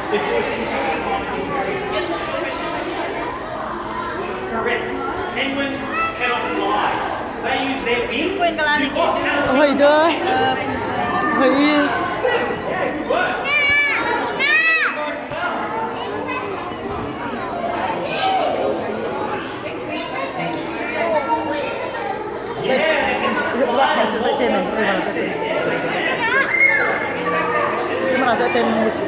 Correct. Penguins cannot fly. They use their wings. Penguin ka lang nag-do. Hoy dah. Hoy. Yeah, good work. Gimana saya tên